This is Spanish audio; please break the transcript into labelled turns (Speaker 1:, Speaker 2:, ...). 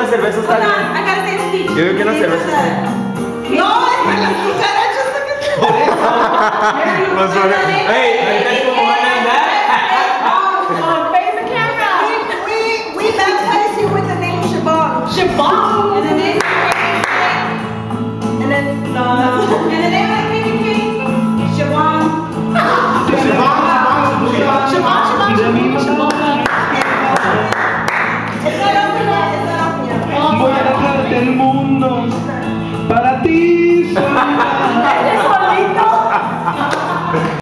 Speaker 1: cerveza está bien. Yo digo que una cerveza está bien.
Speaker 2: No, es para las cucarachas.
Speaker 1: Ey, ahorita es como